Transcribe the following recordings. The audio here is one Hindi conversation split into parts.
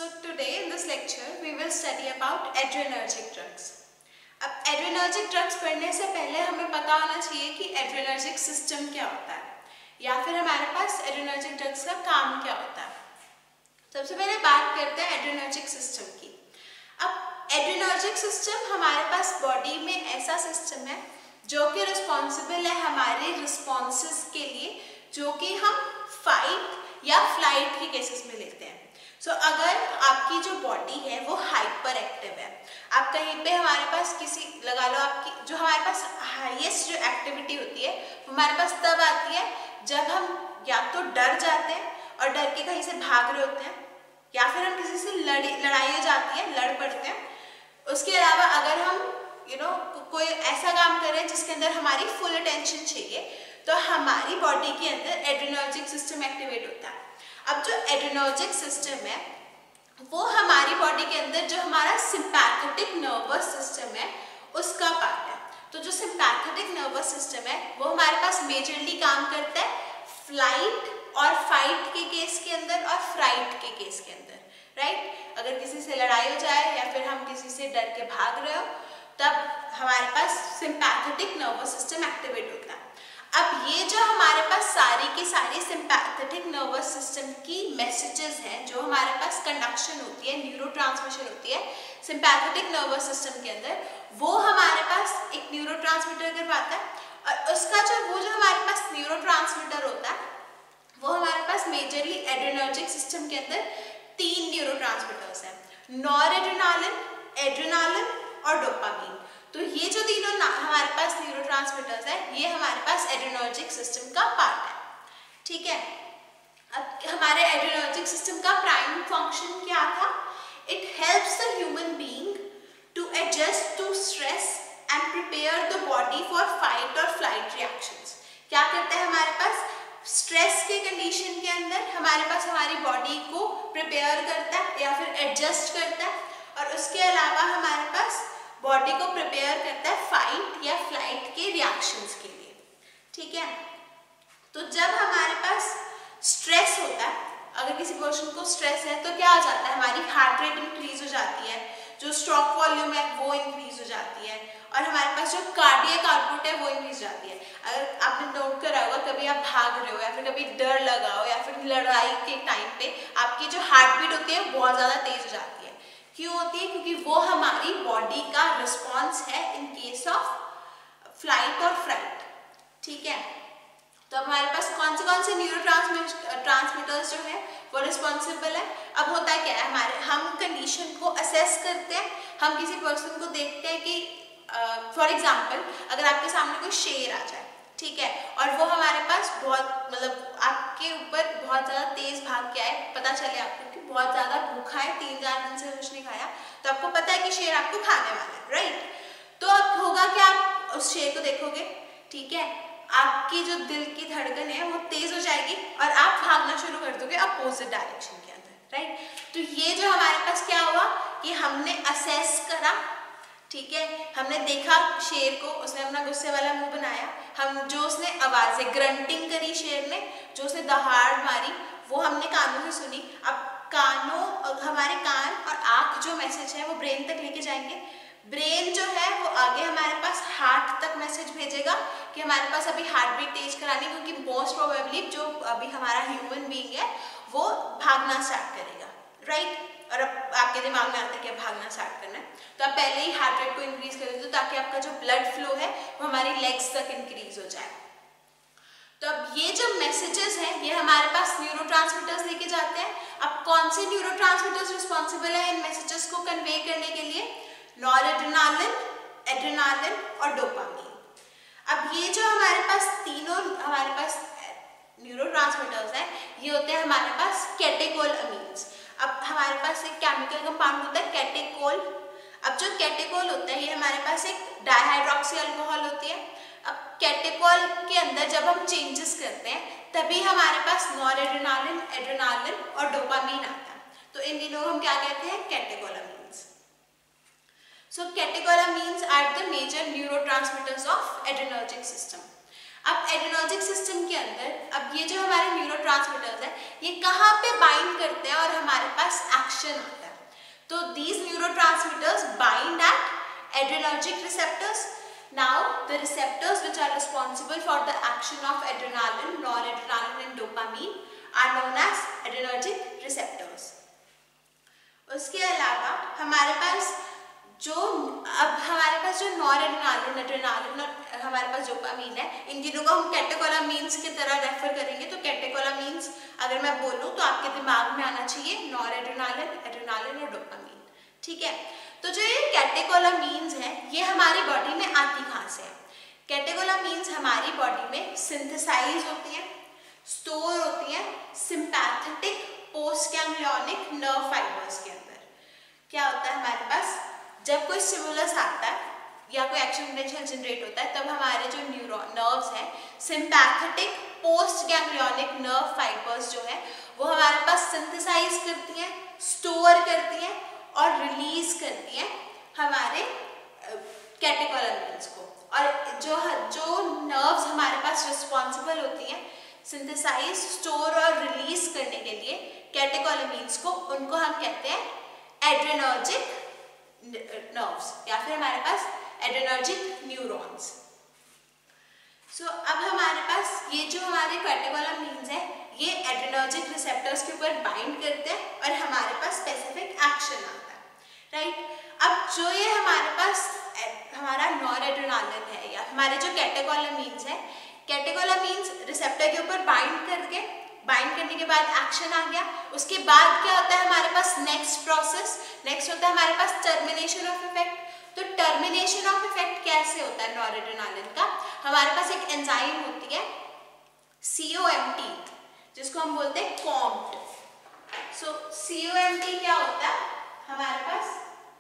So today in this lecture we will study about adrenergic drugs. अब adrenergic drugs पढ़ने से पहले हमें पता होना चाहिए कि adrenergic system क्या होता है या फिर हमारे पास adrenergic drugs का काम क्या होता है। सबसे पहले बात करते हैं adrenergic system की। अब adrenergic system हमारे पास बॉडी में ऐसा सिस्टम है जो कि रिस्पॉन्सिबल है हमारे रिस्पॉन्सेस के लिए, जो कि हम फाइट या फ्लाइट के केसेस में लेते हैं। अगर आपकी जो बॉडी है वो हाइपर एक्टिव है, आप कहीं पे हमारे पास किसी लगा लो आपकी जो हमारे पास हाईएस्ट जो एक्टिविटी होती है हमारे पास तब आती है जब हम या तो डर जाते हैं और डर के कहीं से भाग रहे होते हैं, या फिर हम किसी से लड़ाई हो जाती है, लड़ पड़ते हैं। उसके अलावा अगर हम कोई ऐसा काम कर रहे हैं जिसके अंदर हमारी फुल अटेंशन चाहिए, तो हमारी बॉडी के अंदर एड्रेनर्जिक सिस्टम एक्टिवेट होता है। अब जो एड्रेनर्जिक सिस्टम है वो हमारी बॉडी के अंदर जो हमारा सिंपैथेटिक नर्वस सिस्टम है उसका पार्ट है। तो जो सिंपैथेटिक नर्वस सिस्टम है वो हमारे पास मेजरली काम करता है फ्लाइट और फाइट के केस के अंदर और फ्राइट के केस के अंदर, राइट। अगर किसी से लड़ाई हो जाए या फिर हम किसी से डर के भाग रहे हो तब हमारे पास सिंपैथेटिक नर्वस सिस्टम एक्टिवेट होता है। अब ये जो हमारे पास सारी की सारी सिंपैथेटिक नर्वस सिस्टम की मैसेजेस हैं, जो हमारे पास कंडक्शन होती है, न्यूरोट्रांसमिशन होती है सिंपैथेटिक नर्वस सिस्टम के अंदर, वो हमारे पास एक न्यूरोट्रांसमीटर करवाता है। और उसका जो हमारे पास न्यूरोट्रांसमीटर होता है वो हमारे पास मेजरली एड्रेनर्जिक सिस्टम के अंदर 3 न्यूरोट्रांसमीटर्स हैं, नॉरएड्रेनालिन, एड्रेनालिन और डोपामीन। तो ये जो तीनों हमारे पास न्यूरोट्रांसमीटर्स है ये हमारे पास एड्रेनर्जिक सिस्टम का पार्ट है, ठीक है। अब हमारे एड्रेनर्जिक सिस्टम का प्राइम फंक्शन क्या था? It helps the human being to adjust to stress and prepare the body for fight और फ्लाइट रिएक्शंस। क्या करता है हमारे पास? स्ट्रेस के कंडीशन के अंदर हमारे पास हमारी बॉडी को प्रिपेयर करता है या फिर एडजस्ट करता है, और उसके अलावा हमारे पास बॉडी को प्रिपेयर करता है फाइट या फ्लाइट के रिएक्शंस के लिए, ठीक है। तो जब हमारे पास स्ट्रेस होता है, अगर किसी पर्सन को स्ट्रेस है तो क्या हो जाता है? हमारी हार्ट रेट इंक्रीज हो जाती है, जो स्ट्रोक वॉल्यूम है वो इंक्रीज हो जाती है, और हमारे पास जो कार्डियक आउटपुट है वो इंक्रीज हो जाती है। अगर आपने नोट करा होगा कभी आप भाग रहे हो या फिर कभी डर लगा हो या फिर लड़ाई के टाइम पे आपकी जो हार्ट बीट होती है बहुत ज़्यादा तेज हो जाती है। क्यों होती है? क्योंकि वो हमारी बॉडी का रिस्पॉन्स है इन केस ऑफ फ्लाइट और फ्राइट, ठीक है। तो हमारे पास कौन से न्यूरोट्रांसमीटर्स जो है वो रिस्पॉन्सिबल है। अब होता है क्या है, हम कंडीशन को असेस करते हैं, हम किसी पर्सन को देखते हैं कि फॉर एग्जाम्पल अगर आपके सामने कोई शेर आ जाए, ठीक है, और वो हमारे पास बहुत आपके ऊपर बहुत ज़्यादा तेज भाग के आए, पता चले आपको कि बहुत ज़्यादा भूखा है, 3-4 दिन से कुछ नहीं खाया, तो आपको पता है कि शेर आपको खाने वाला है, राइट। तो अब होगा कि आप उस शेर को देखोगे, ठीक है, आपकी जो दिल की धड़कन है वो तेज हो जाएगी और आप भागना शुरू कर दोगे अपोजिट डायरेक्शन के अंदर, राइट। तो ये जो हमारे पास क्या हुआ कि हमने असेस करा, ठीक है, हमने देखा शेर को, उसने अपना गुस्से वाला मुंह बनाया, जो उसने आवाजें ग्रंटिंग करी शेर ने, जो उसने दहाड़ मारी वो हमने कानों से सुनी। अब हमारे कान और आँख जो मैसेज है वो ब्रेन तक लेके जाएंगे, ब्रेन जो है वो आगे हमारे पास हार्ट तक मैसेज भेजेगा कि हमारे पास अभी हार्ट बीट तेज करानी, क्योंकि मोस्ट प्रोबेबली जो अभी हमारा ह्यूमन बीइंग है वो भागना स्टार्ट करेगा, राइट। और अब आपके दिमाग में आता है कि अब भागना स्टार्ट करना है, तो आप पहले ही हार्ट रेट को इंक्रीज कर देते हो ताकि आपका जो ब्लड फ्लो है वो हमारी लेग्स तक इंक्रीज हो जाए। तो अब ये जो मैसेजेस हैं ये हमारे पास न्यूरोट्रांसमीटर्स लेके जाते हैं। अब कौन से न्यूरोट्रांसमीटर्स रिस्पॉन्सिबल है इन मैसेजेस को कन्वे करने के लिए? नॉरएड्रेनालिन, एड्रेनालिन और डोपामीन। अब ये जो हमारे पास तीनों हमारे पास न्यूरोट्रांसमीटर्स हैं ये होते हैं हमारे पास कैटेकोलामीन्स। अब हमारे पास एक केमिकल कंपाउंड होता है कैटेकोल। अब जो कैटेकोल होता है ये हमारे पास एक डाइहाइड्रोक्सी अल्कोहल होती है। अब कैटेकोल के अंदर जब हम चेंजेस करते हैं तभी हमारे पास नॉरएड्रेनालिन, एड्रेनालिन और डोपामीन आता है। तो इन तीनों को हम क्या कहते हैं? Catecholamines. So catecholamines are the major neurotransmitters of adrenergic system. अब एड्रेनर्जिक सिस्टम के अंदर अब अब ये जो हमारे न्यूरोट्रांसमीटर्स हैं ये कहाँ पे बाइंड करते हैं और हमारे पास एक्शन आता है। तो these neurotransmitters bind at adrenergic receptors. Now the receptors which are responsible for the action of adrenaline, noradrenaline and dopamine are known as adrenergic receptors. उसके अलावा हमारे पास जो नॉरएड्रेनालिन, एड्रेनालिन और हमारे पास डोपामीन है, इन तीनों को हम कैटेकोलामीन्स की तरह रेफर करेंगे. तो कैटेकोलामीन्स अगर मैं बोलूँ तो आपके दिमाग में आना चाहिए नॉरएड्रेनालिन, एड्रेनालिन और डोपामीन. ठीक है. तो जो ये कैटेकोलामीन्स हैं ये हमारी बॉडी में आती कहाँ से है? कैटेकोलामीन्स हमारी बॉडी में सिंथेसाइज होती हैं, स्टोर होती हैं सिंपैथेटिक पोस्टगैंग्लियोनिक नर्व फाइबर्स के अंदर. क्या होता है हमारे पास, जब कोई स्टिमुलस आता है या कोई एक्शन पोटेंशियल जनरेट होता है तब हमारे जो नर्व्स हैं सिंपैथेटिक पोस्टगैंग्लियोनिक नर्व फाइबर्स जो है वो हमारे पास सिंथेसाइज करती हैं, स्टोर करती हैं और रिलीज करती हैं हमारे कैटेकोलामीन्स को. और जो नर्व्स हमारे पास रिस्पॉन्सिबल होती हैं सिंथेसाइज, स्टोर और रिलीज करने के लिए कैटेकोलामीन्स को, उनको हम कहते हैं एड्रेनर्जिक नर्व्स या फिर हमारे पास एड्रेनर्जिक न्यूरॉन्स. सो अब हमारे पास ये जो हमारे कैटेकोलामीन्स हैं ये एड्रेनर्जिक रिसेप्टर्स के ऊपर बाइंड करते हैं और हमारे पास स्पेसिफिक एक्शन आता है. राइट. अब जो ये हमारे पास हमारा नॉरएड्रेनालिन है या हमारे जो कैटेकोलामीन्स है, कैटेकोलामीन्स रिसेप्टर के ऊपर बाइंड करने के बाद एक्शन आ गया. उसके बाद क्या होता है हमारे पास नेक्स्ट प्रोसेस, नेक्स्ट होता है हमारे पास टर्मिनेशन ऑफ इफेक्ट. तो टर्मिनेशन ऑफ इफेक्ट कैसे होता है नॉरएड्रेनालिन का? हमारे पास एक एंजाइम होती है COMT जिसको हम बोलते हैं COMT. सो COMT क्या होता है हमारे पास?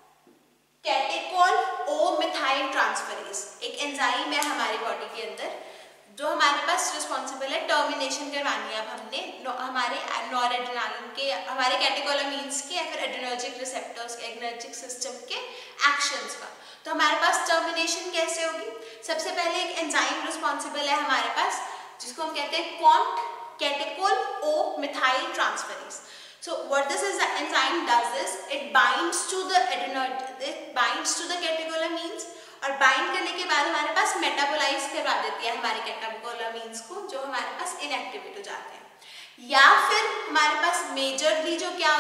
कैटेकोल ओ मिथाइल ट्रांसफरेज एक एंजाइम है हमारी बॉडी के अंदर जो हमारे पास रिस्पॉन्सिबल है टर्मिनेशन करवानी है. अब हमने हमारे नॉरएड्रेनालिन के, हमारे कैटेकोलामीन्स के या फिर एड्रेनर्जिक रिसेप्टर्स के, एड्रेनर्जिक सिस्टम के एक्शंस का. तो हमारे पास टर्मिनेशन कैसे होगी? सबसे पहले एक एंजाइम रिस्पॉन्सिबल है हमारे पास जिसको हम कहते हैं COMT, catechol O methyl transferase. So what this enzyme does is it binds to the catecholamines और बाइंड करने के बाद हमारे पास मेटाबोलाइज करवा देती है हमारे कैटेकोलामीन्स को जो हमारे पास इनएक्टिवेट हो जाते हैं. या फिर हमारे पास मेजरली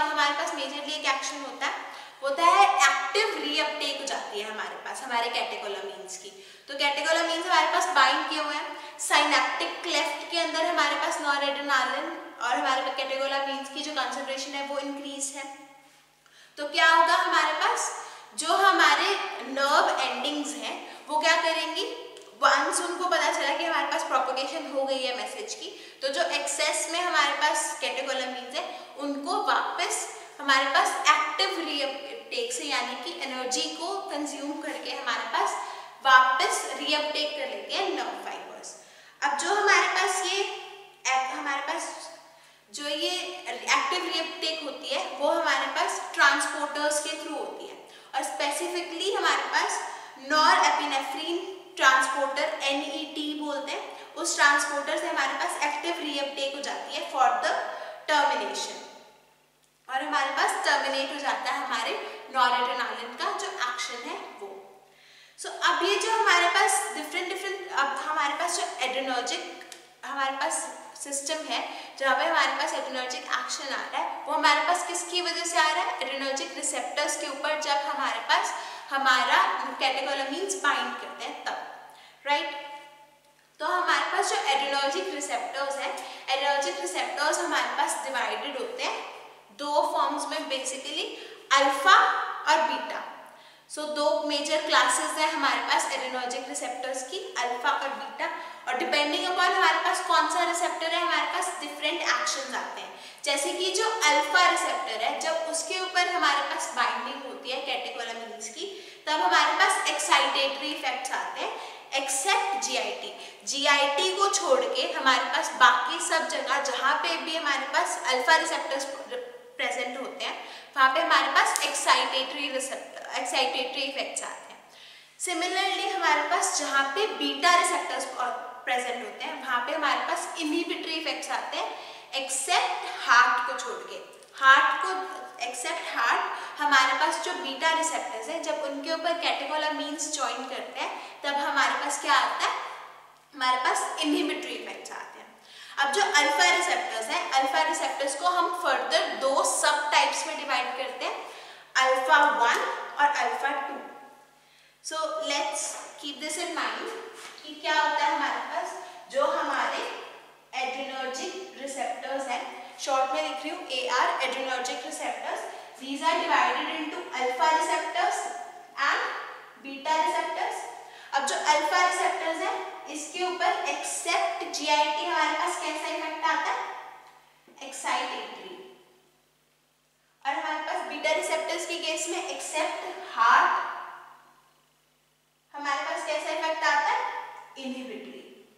एक एक्शन होता है एक्टिव रीअपटेक हो जाती है हमारे पास हमारे कैटेकोलामीन्स की. तो कैटेकोलामीन्स हमारे पास बाइंड किए हुए हैं. साइनेप्टिक क्लेफ्ट के अंदर हमारे पास नॉरएड्रेनालिन और हमारे कैटेकोलामीन्स की जो कंसंट्रेशन है वो इंक्रीज है. तो क्या होगा हमारे पास, जो हमारे नर्व एंडिंग्स हैं वो क्या करेंगी, वंस उनको पता चला कि हमारे पास प्रोपगेशन हो गई है मैसेज की, तो जो एक्सेस में हमारे पास कैटेकोलामीन्स है उनको वापस हमारे पास एक्टिव रीअपटेक से यानी कि एनर्जी को कंज्यूम करके हमारे पास वापस रीअपटेक कर लेते हैं नर्व फाइबर्स. अब जो हमारे पास जो ये एक्टिव रीअपटेक होती है वो हमारे पास ट्रांसपोर्टर्स के थ्रू होती है और स्पेसिफिकली हमारे पास नॉरएपिनेफ्रिन ट्रांसपोर्टर NET बोलते हैं, उस ट्रांसपोर्टर से हमारे पास एक्टिव रीअपटेक हो जाती है फॉर द टर्मिनेशन और हमारे पास टर्मिनेट हो जाता है हमारे नॉरएड्रेनालिन का जो एक्शन है वो. सो अब ये जो हमारे पास डिफरेंट अब हमारे पास जो एड्रेनर्जिक हमारे पास सिस्टम है जहाँ पे हमारे पास एड्रेनर्जिक एक्शन आ रहा है वो हमारे पास किसकी वजह से आ रहा है? एड्रेनर्जिक रिसेप्टर्स के ऊपर जब हमारे पास हमारा कैटेकोलामीन्स बाइंड करते हैं तब. राइट. तो हमारे पास जो एड्रेनर्जिक रिसेप्टर्स हैं, एड्रेनर्जिक रिसेप्टर्स हमारे पास डिवाइडेड होते हैं दो फॉर्म्स में बेसिकली, अल्फा और बीटा. सो दो मेजर क्लासेस हैं हमारे पास एड्रेनर्जिक रिसेप्टर्स की, अल्फा और बीटा, और डिपेंडिंग अपॉन हमारे पास कौन सा रिसेप्टर है हमारे पास डिफरेंट एक्शंस आते हैं. जैसे कि जो अल्फा रिसेप्टर है जब उसके ऊपर हमारे पास बाइंडिंग होती है कैटेकोलामीन्स की तब हमारे पास एक्साइटेटरी इफेक्ट्स आते हैं एक्सेप्ट GIT को छोड़ के हमारे पास बाकी सब जगह जहाँ पे भी हमारे पास अल्फा रिसेप्टर्स प्रेजेंट होते हैं वहाँ पे हमारे पास एक्साइटेटरी इफेक्ट्स आते हैं. सिमिलरली हमारे पास जहाँ पे बीटा रिसेप्टर्स प्रेजेंट होते हैं, वहाँ पे हमारे पास इनहिबिटरी इफेक्ट्स आते हैं, एक्सेप्ट हार्ट को छोड़ के। एक्सेप्ट हार्ट हमारे पास जो बीटा रिसेप्टर्स हैं, जब उनके ऊपर कैटेकोलामीन्स ज्वाइन करते हैं तब हमारे पास क्या आता है, हमारे पास इनहिबिटरी इफेक्ट्स आते हैं। अब जो अल्फा रिसेप्टर्स हैं, अल्फा रिसेप्टर्स को हम फर्दर दो सब टाइप्स में डिवाइड करते हैं, अल्फा 1 और alpha 2। So let's keep this in mind कि क्या होता है हमारे पास, जो हमारे एड्रेनर्जिक रिसेप्टर्स हैं, शॉर्ट में लिख रही हूँ AR, adrenergic receptors, these are divided into alpha receptors and beta receptors. अब जो अल्फा रिसेप्टर्स हैं इसके ऊपर एक्सेप्ट GIT हमारे पास कैसा इफेक्ट आता है, एक्साइटेटरी, और हमारे पास बीटा रिसेप्टर्स के केस में एक्सेप्ट हार्ट हमारे पास कैसा इफेक्ट आता है, इनहिबिटरी,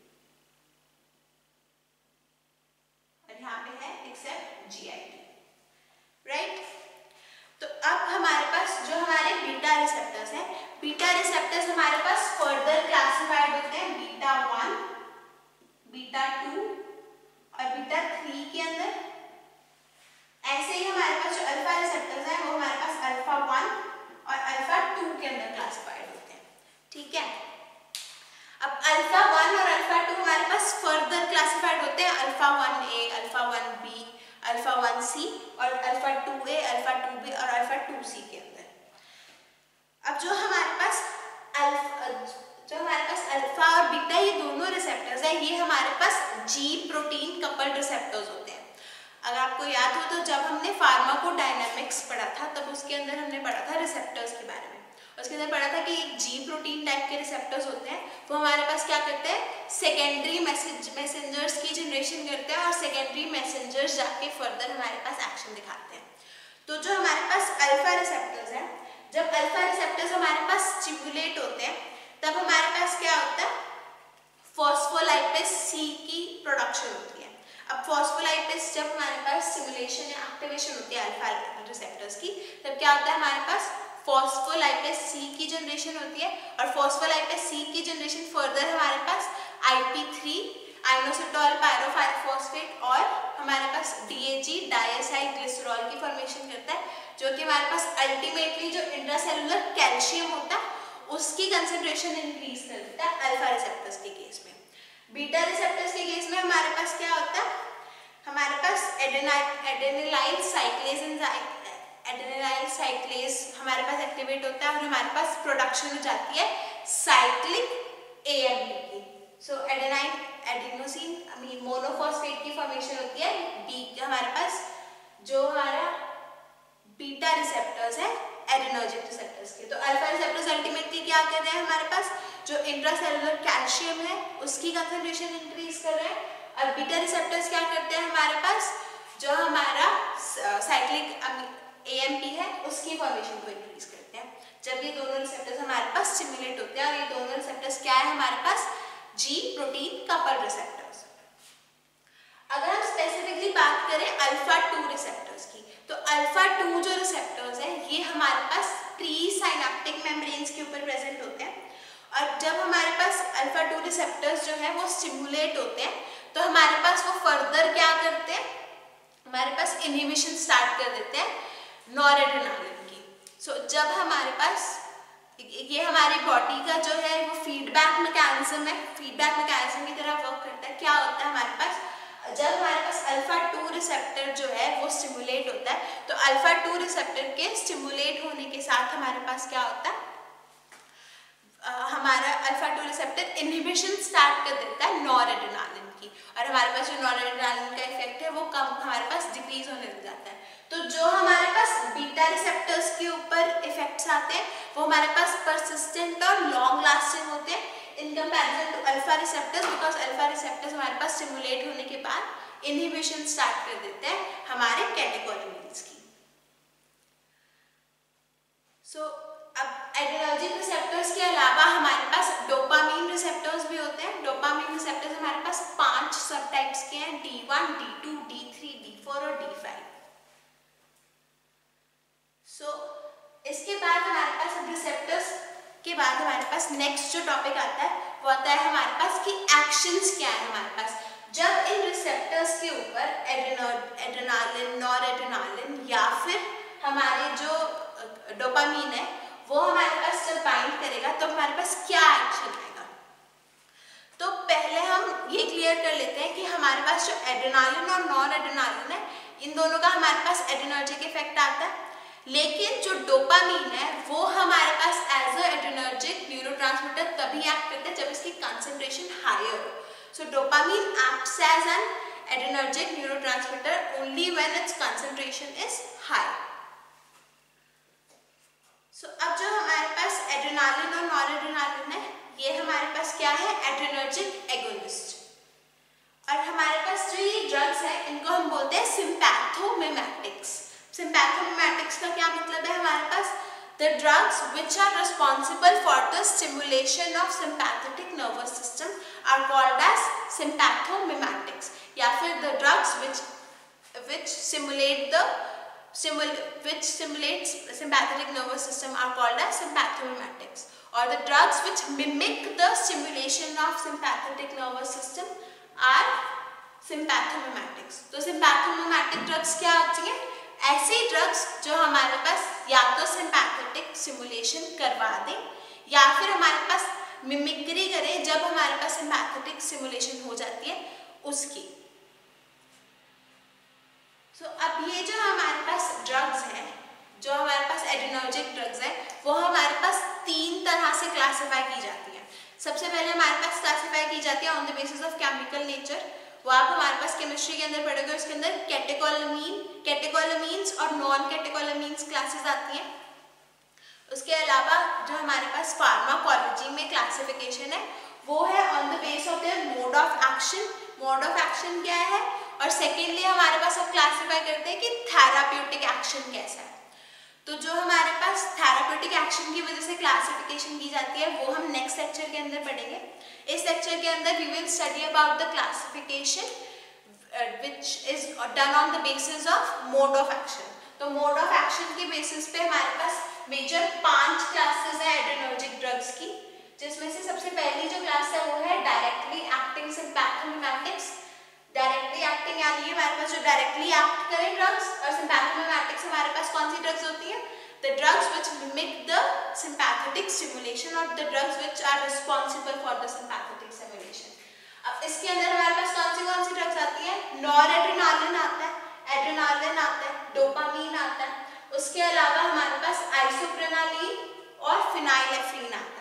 और यहाँ पे है एक्सेप्ट GIT, राइट। तो अब हमारे पास जो हमारे बीटा रिसेप्टर्स हैं, बीटा रिसेप्टर्स हमारे पास फर्दर क्लासिफाइड होते हैं बीटा 1, बीटा 2 और बीटा 3 के अंदर। ऐसे ही हमारे पास जो अल्फा रिसेप्टर्स हैं वो हमारे पास अल्फा 1 और अल्फा 2 के अंदर क्लासिफाइड होते हैं, ठीक है। अब अल्फा 1 और अल्फा 2 हमारे पास फर्दर क्लासिफाइड होते हैं alpha 1A, alpha 1B, alpha 1C और अल्फा 2A, अल्फा 2B और अल्फा 2C के अंदर। अब जो हमारे पास अल्फा और बीटा ये दोनों रिसेप्टर्स हैं, ये हमारे पास G प्रोटीन कपल्ड रिसेप्टर्स होते हैं। अगर आपको याद हो तो जब हमने फार्माकोडायनामिक्स पढ़ा था तब उसके अंदर हमने पढ़ा था रिसेप्टर्स के बारे में, उसके अंदर पढ़ा था कि एक G प्रोटीन टाइप के रिसेप्टर्स होते हैं, वो हमारे पास क्या करते हैं, सेकेंडरी मैसेंजर्स की जनरेशन करते हैं और सेकेंडरी मैसेंजर्स जाके फर्दर हमारे पास एक्शन दिखाते हैं। तो जो हमारे पास अल्फा रिसेप्टर्स हैं, जब अल्फा रिसेप्टर्स हमारे पास स्टिमुलेट होते हैं तब हमारे पास क्या होता है, फॉस्फोलाइपेज C की प्रोडक्शन होती है। अब फॉस्फोलाइपेज जब हमारे पास स्टिमुलेशन या एक्टिवेशन होती है अल्फा रिसेप्टर्स की, तब क्या होता है, हमारे पास फॉस्फोलाइपेज C की जनरेशन होती है और फॉस्फोलाइपेज C की जनरेशन फर्दर हमारे पास IP3 आइनोसिटोल पायरोफॉस्फेट और हमारे पास DAG डायसाइल ग्लिसरॉल की फॉर्मेशन करता है, जो कि हमारे पास अल्टीमेटली जो इंट्रासेलुलर कैल्शियम होता है उसकी कंसेंट्रेशन इंक्रीज कर देता है अल्फा रिसेप्टर्स के केस में। बीटा रिसेप्टर्स के केस में हमारे पास क्या होता है, हमारे पास एडेनिलाइल साइक्लेज हमारे पास एक्टिवेट होता है और हमारे पास प्रोडक्शन हो जाती है साइक्लिक AMP की। सो एडेनोसिन मोनोफॉस्फेट की फॉर्मेशन होती है हमारे पास जो हमारा बीटा रिसेप्टर्स है एड्रेनर्जिक रिसेप्टर्स के। तो अल्फा रिसेप्टर्स अल्टीमेटली क्या कर रहे हैं, हमारे पास जो इंट्रासेलुलर कैल्शियम है उसकी कंसंट्रेशन इंक्रीज कर रहे हैं, और बीटा रिसेप्टर्स क्या करते हैं, हमारे पास जो हमारा साइक्लिक AMP है उसकी फॉर्मेशन को इंक्रीज करते हैं जब ये दोनों रिसेप्टर्स हमारे पास स्टिमुलेट होते हैं। और ये दोनों रिसेप्टर्स क्या है हमारे पास, G प्रोटीन कपल्ड रिसेप्टर्स। अगर हम स्पेसिफिकली बात करें अल्फा 2 रिसेप्टर्स की, तो अल्फा 2 जो रिसेप्टर्स हैं ये हमारे पास प्री साइनेप्टिक मेम्ब्रेन्स के ऊपर प्रेजेंट होते हैं, और जब हमारे पास अल्फा 2 रिसेप्टर्स जो है वो स्टिमुलेट होते हैं तो हमारे पास वो फर्दर क्या करते हैं, हमारे पास इनहिबिशन स्टार्ट कर देते हैं नॉरएड्रेनालिन की। सो जब हमारे पास ये हमारी बॉडी का जो है वो फीडबैक मैकेनिज्म है, फीडबैक मैकेनिज्म की तरह वर्क करता है। क्या होता है हमारे पास, जब हमारे पास अल्फा 2 रिसेप्टर जो है वो स्टिमुलेट होता है तो अल्फा 2 रिसेप्टर के स्टिमुलेट होने के साथ हमारे पास क्या होता है, हमारा अल्फा 2 रिसेप्टर इनहिबिशन स्टार्ट कर देता है नॉरएड्रेनालिन की, और हमारे पास जो नॉरएड्रेनालिन का इफेक्ट है वो कम हमारे पास डिक्रीज होने लग जाता है। तो जो हमारे पास बीटा रिसेप्टर्स के ऊपर इफेक्ट्स आते हैं वो हमारे पास परसिस्टेंट और लॉन्ग लास्टिंग होते हैं in comparison to alpha receptors, because alpha receptors हमारे पास स्टिमुलेट होने के बाद इनहिबिशन स्टार्ट कर देते हैं हमारे कैटेकोलामीन्स की। सो अब एड्रेनर्जिक रिसेप्टर्स के अलावा हमारे पास डोपामीन रिसेप्टर्स भी होते हैं। डोपामीन रिसेप्टर्स हमारे पास 5 सब टाइप्स के हैं, D1, D2, D3, D4 और D5। सो इसके बाद हमारे पास रिसेप्टर्स के बाद हमारे पास नेक्स्ट जो टॉपिक आता है वो आता है हमारे पास कि एक्शंस क्या है हमारे पास जब इन रिसेप्टर्स के ऊपर एड्रेनालिन, नॉरएड्रेनालिन या फिर हमारे जो डोपामीन है वो हमारे पास जब बाइंड करेगा तो हमारे पास क्या एक्शन आएगा। तो पहले हम ये क्लियर कर लेते हैं कि हमारे पास जो एड्रेनालिन और नॉरएड्रेनालिन है इन दोनों का हमारे पास एड्रेनर्जिक इफेक्ट आता है, लेकिन जो डोपामीन है वो हमारे पास एज अ एड्रेनर्जिक न्यूरोट्रांसमीटर तभी एक्ट करता है जब इसकी कंसंट्रेशन हायर हो। So dopamine acts as an adrenergic neurotransmitter only when its concentration is high. So अब जो हमारे पास एड्रेनालिन और नॉरएड्रेनालिन है ये हमारे पास क्या है, एड्रेनर्जिक एगोनिस्ट। और हमारे पास जो ये ड्रग्स है इनको हम बोलते हैं सिम्पैथोमिमेटिक्स। सिम्पैथोमिमेटिक्स का क्या मतलब है हमारे पास, the drugs which are responsible for the stimulation of sympathetic nervous system are called as sympathomimetics, या फिर the drugs which stimulates sympathetic nervous system are called as sympathomimetics, or the drugs which mimic the stimulation of sympathetic nervous system are sympathomimetics। तो sympathomimetic drugs क्या होती हैं, ऐसे ड्रग्स जो हमारे पास या तो sympathetic stimulation करवा दें या फिर हमारे पास मिमिक्री करें जब हमारे पास sympathetic stimulation हो जाती है उसकी। अब ये जो हमारे पास ड्रग्स हैं, जो हमारे पास एड्रेनर्जिक ड्रग्स हैं, वो हमारे पास तीन तरह से क्लासिफाई की जाती हैं। सबसे पहले हमारे पास क्लासिफाई की जाती है on the basis of chemical nature, वो आप हमारे पास केमिस्ट्री के अंदर पढ़ोगे, उसके अंदर कैटेकोलामीन्स और नॉन कैटेकोलामीन्स क्लासेस आती हैं। उसके अलावा जो हमारे पास फार्माकोलॉजी में क्लासिफिकेशन है वो है on the base of their mode of action. Mode of action क्या है, और सेकेंडली हमारे पास अब क्लासिफाई करते हैं कि थेराप्यूटिक एक्शन कैसा है। तो जो हमारे पास थेराप्यूटिक एक्शन की वजह से क्लासिफिकेशन की जाती है वो हम नेक्स्ट लेक्चर के अंदर पढ़ेंगे। इस लेक्चर के अंदर we will study about the classification which is done on the basis of mode of action. तो मोड ऑफ एक्शन के बेसिस पे हमारे पास मेजर 5 क्लासेस है एड्रेनर्जिक ड्रग्स की, जिसमें से सबसे पहली जो क्लास है वो है directly acting sympathomimetics. Directly acting यानी हमारे पास जो डायरेक्टली एक्ट करें ड्रग्स, और सिम्पैथोमिमेटिक्स हमारे पास कौन सी ड्रग्स होती हैं, the drugs which mimic the sympathetic stimulation और the drugs which are responsible for the sympathetic stimulation. अब इसके अंदर हमारे पास कौन सी ड्रग्स आती हैं, नॉरएड्रेनालिन आता है, एड्रेनालिन आता है, डोपामीन आता है, उसके अलावा हमारे पास आइसोप्रेनालिन और फिनाइलेफ्रिन आता है।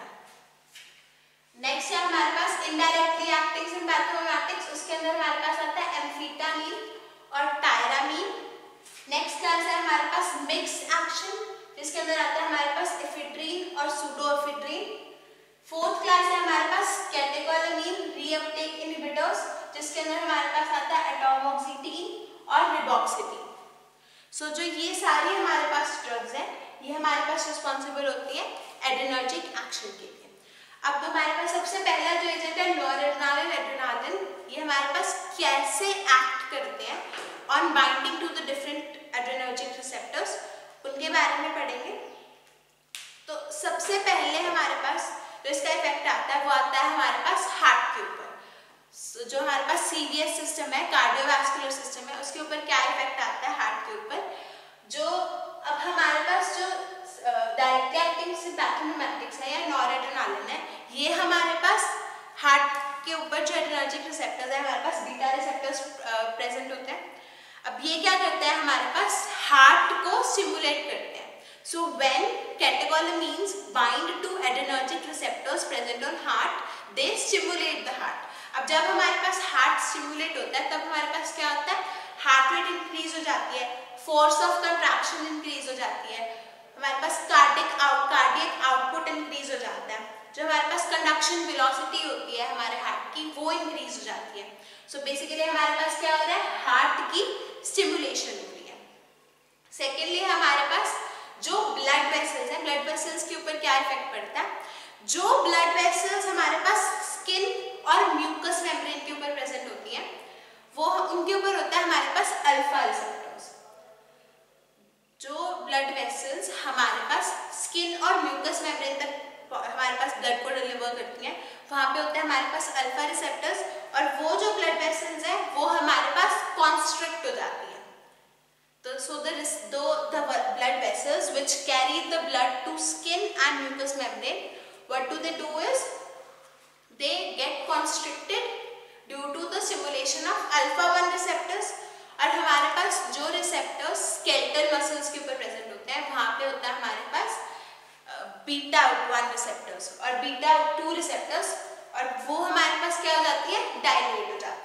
नेक्स्ट है हमारे पास इनडायरेक्टली एक्टिंग सिम्पैथोमिमेटिक्स, उसके अंदर हमारे पास आता है एम्फेटामिन और टायरामीन। नेक्स्ट क्लास है हमारे पास मिक्स एक्शन, जिसके अंदर आता है हमारे पास एफेड्रिन और सूडोएफेड्रिन। फोर्थ क्लास है हमारे पास कैटेकोलामीन रीअपटेक इनहिबिटर्स, जिसके अंदर हमारे पास आता है एटोमोक्सिटीन और रिबॉक्सिटीन। सो जो ये सारी हमारे पास ड्रग्स हैं ये हमारे पास रिस्पॉन्सिबल होती है एड्रेनर्जिक एक्शन के लिए। अब हमारे पास सबसे पहला जो एजेंट है नॉरएड्रेनालिन, एड्रेनालिन, ये हमारे पास कैसे एक्ट करते हैं on binding to the different adrenergic receptors, उनके बारे में पढ़ेंगे। तो सबसे पहले हमारे पास जो इसका इफेक्ट आता है वो आता है हमारे पास हार्ट के ऊपर। जो हमारे पास सीवीएस सिस्टम है, कार्डियोवैस्कुलर सिस्टम है, उसके ऊपर क्या इफेक्ट आता है हार्ट के ऊपर। जो अब हमारे पास जो डायरेक्टली एक्टिंग सिम्पैथोमिमेटिक्स है या नॉरएड्रेनालिन है, ये हमारे पास हार्ट के ऊपर जो एड्रेनर्जिक रिसेप्टर्स है हमारे पास बीटा रिसेप्टर्स प्रेजेंट होते हैं। अब ये क्या करते हैं, हमारे पास हार्ट को स्टिमुलेट करते हैं। So when catecholamines bind to adrenergic receptors present on heart, they stimulate the heart. अब जब हमारे पास हार्ट स्टिमुलेट होता है तब हमारे पास क्या होता है, हार्ट रेट इंक्रीज हो जाती है, फोर्स ऑफ कंट्रैक्शन इंक्रीज हो जाती है, हमारे पास कार्डियक आउटपुट इंक्रीज हो जाता है, जो हमारे पास कंडक्शन वेलोसिटी होती है हमारे हार्ट की वो इंक्रीज हो जाती है। सो बेसिकली हमारे पास क्या हो रहा है, हार्ट की स्टिमुलेशन हो रही है। सेकेंडली हमारे पास जो ब्लड वेसल्स हैं, ब्लड वेसल्स के ऊपर क्या इफेक्ट पड़ता है, जो ब्लड वेसल्स हमारे पास स्किन और म्यूकस मेम्ब्रेन के ऊपर प्रेजेंट होती हैं वो उनके ऊपर होता है हमारे पास अल्फा रिसेप्टर्स। जो ब्लड वेसल्स हमारे पास स्किन और म्यूकस मेम्ब्रेन तक हमारे पास ब्लड को डिलीवर करती हैं, वहाँ पे होता है हमारे पास अल्फा रिसेप्टर्स, और वो जो ब्लड वेसल्स हैं वो हमारे पास कॉन्स्ट्रिक्ट हो जाती है। तो so the blood vessels which carry the blood to skin and mucous membrane, what do they do is they get constricted due to the stimulation of alpha 1 receptors। और हमारे पास जो रिसेप्टर्स स्केलेटल मसल्स के ऊपर प्रेजेंट होते हैं वहाँ पे होता है हमारे पास बीटा 1 रिसेप्टर्स और बीटा 2 रिसेप्टर्स, और वो हमारे पास क्या हो जाती है, डायलेट हो जाती है।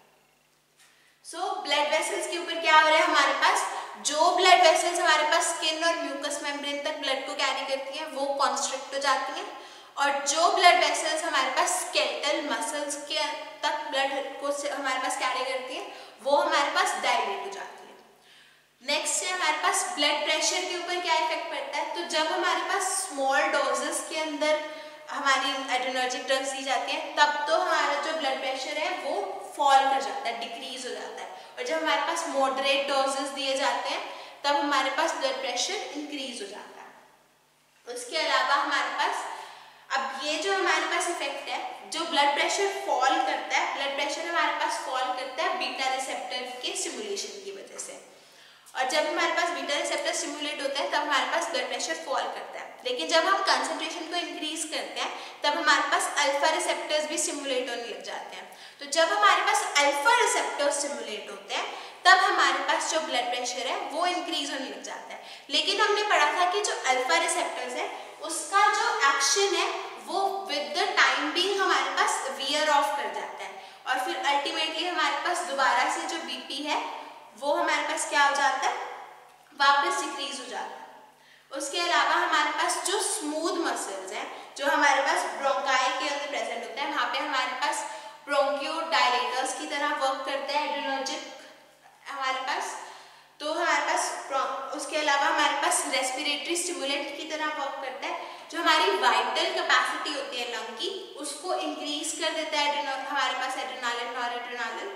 सो ब्लड वेसल्स के ऊपर क्या हो रहा है, हमारे पास जो ब्लड वेसल्स हमारे पास स्किन और म्यूकस मेम्ब्रेन तक ब्लड को कैरी करती हैं वो कॉन्स्ट्रिक्ट हो जाती हैं, और जो ब्लड वेसल्स हमारे पास स्केलेटल मसल्स के तक ब्लड को हमारे पास कैरी करती हैं वो हमारे पास डायलेट हो जाती है। नेक्स्ट है हमारे पास ब्लड प्रेशर के ऊपर क्या इफेक्ट पड़ता है। तो जब हमारे पास स्मॉल डोजेस के अंदर हमारी एड्रेनर्जिक ड्रग्स दी जाती हैं तब तो हमारा जो ब्लड प्रेशर है वो फॉल कर जाता है, डिक्रीज हो जाता है, और जब हमारे पास मॉडरेट डोजेस दिए जाते हैं तब हमारे पास ब्लड प्रेशर इंक्रीज हो जाता है। उसके अलावा हमारे पास अब ये जो हमारे पास इफेक्ट है, जो ब्लड प्रेशर फॉल करता है, ब्लड प्रेशर हमारे पास फॉल करता है बीटा रिसेप्टर के स्टिमुलेशन की वजह से, और जब हमारे पास बीटा रिसेप्टर स्टिमुलेट होता है तब हमारे पास ब्लड प्रेशर फॉल करता है। लेकिन जब हम कंसंट्रेशन को इंक्रीज करते हैं तब हमारे पास अल्फा रिसेप्टर्स भी स्टिमुलेट होने लग जाते हैं। तो जब हमारे पास अल्फा रिसेप्टर्स स्टिमुलेट होते हैं तब हमारे पास जो ब्लड प्रेशर है वो इंक्रीज होने लग जाता है। लेकिन हमने पढ़ा था कि जो अल्फा रिसेप्टर्स है उसका जो एक्शन है वो विद द टाइम बीइंग हमारे पास वियर ऑफ कर जाता है, और फिर अल्टीमेटली हमारे पास दोबारा से जो बीपी है वो हमारे पास क्या हो जाता है, वापस डिक्रीज हो जाता है। उसके अलावा हमारे पास जो स्मूथ मसल्स हैं जो हमारे पास ब्रोंकाई के अंदर प्रेजेंट होते हैं, वहाँ पे हमारे पास ब्रोंकियोडायलेटर्स की तरह वर्क करता है एड्रेनर्जिक हमारे पास। तो हमारे पास उसके अलावा हमारे पास रेस्पिरेटरी स्टिमुलेंट की तरह वर्क करता है, जो हमारी वाइटल कैपेसिटी होती है लंग की उसको इंक्रीज कर देता है हमारे पास एड्रेनालिन, नॉरएड्रेनालिन।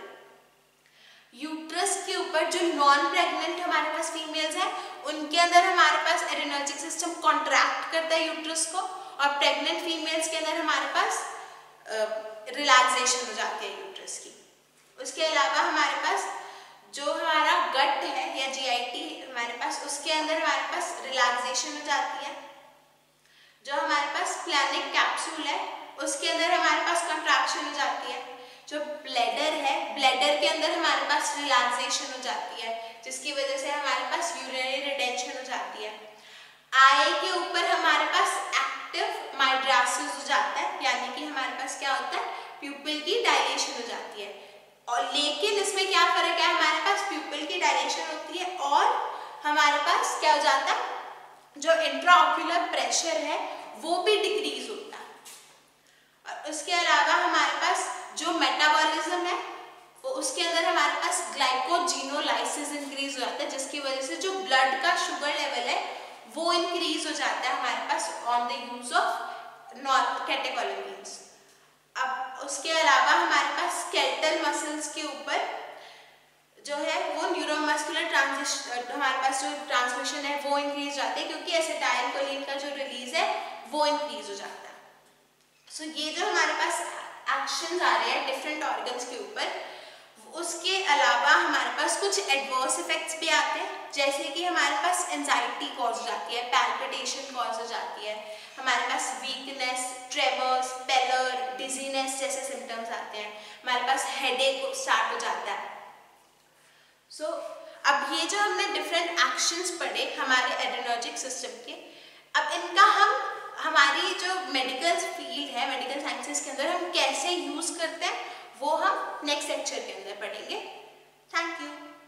यूट्रस के ऊपर जो नॉन प्रेग्नेंट हमारे पास फीमेल्स हैं उनके अंदर हमारे पास एड्रेनर्जिक सिस्टम कॉन्ट्रैक्ट करता है यूट्रस को, और प्रेग्नेंट फीमेल्स के अंदर हमारे पास रिलैक्सेशन हो जाती है यूट्रस की। उसके अलावा हमारे पास जो हमारा गट है या जीआईटी हमारे पास उसके अंदर हमारे पास रिलैक्सेशन हो जाती है। जो हमारे पास प्लैनिक कैप्सूल है उसके अंदर हमारे पास कंट्रैक्शन हो जाती है। जो ब्लैडर है, ब्लैडर के अंदर हमारे पास रिलैक्सेशन हो जाती है, जिसकी वजह से हमारे पास यूरिनरी रिटेंशन हो जाती है। आई के ऊपर हमारे पास एक्टिव माइड्रासिस हो जाता है, यानी कि हमारे पास क्या होता है, प्यूपिल की डायलेशन हो जाती है। और लेकिन इसमें क्या फर्क है, हमारे पास प्यूपिल की डायलेशन होती है और हमारे पास क्या हो जाता है, जो इंट्राऑक्यूलर प्रेशर है वो भी डिक्रीज होता है। और उसके अलावा हमारे पास जो मेटाबॉलिज्म है वो उसके अंदर हमारे पास ग्लाइकोजिनोलाइसिस इंक्रीज हो जाता है, जिसकी वजह से जो ब्लड का शुगर लेवल है वो इंक्रीज हो जाता है हमारे पास on the use of catecholamines. अब उसके अलावा हमारे पास स्केलेटल मसल्स के ऊपर जो है वो न्यूरोमस्कुलर हमारे पास जो ट्रांसमिशन है वो इंक्रीज हो जाती है, क्योंकि एसिटाइलकोलिन का जो रिलीज है वो इंक्रीज हो जाता है। सो ये जो हमारे पास एक्शंस आ रहे हैं डिफरेंट ऑर्गन्स के ऊपर, उसके अलावा हमारे पास कुछ एडवर्स इफेक्ट्स भी आते हैं, जैसे कि हमारे पास एंजाइटी कॉज हो जाती है, पैल्पिटेशन कॉज हो जाती है, हमारे पास वीकनेस, ट्रेमर्स, पैलर, डिजीनेस जैसे सिम्टम्स आते हैं, हमारे पास हेडेक स्टार्ट हो जाता है। सो अब ये जो हमने डिफरेंट एक्शंस पढ़े हमारे एड्रेनर्जिक सिस्टम के, अब इनका हम हमारी जो मेडिकल फील्ड है, मेडिकल साइंसेस के अंदर हम कैसे यूज करते हैं वो हम नेक्स्ट लेक्चर के अंदर पढ़ेंगे। Thank you.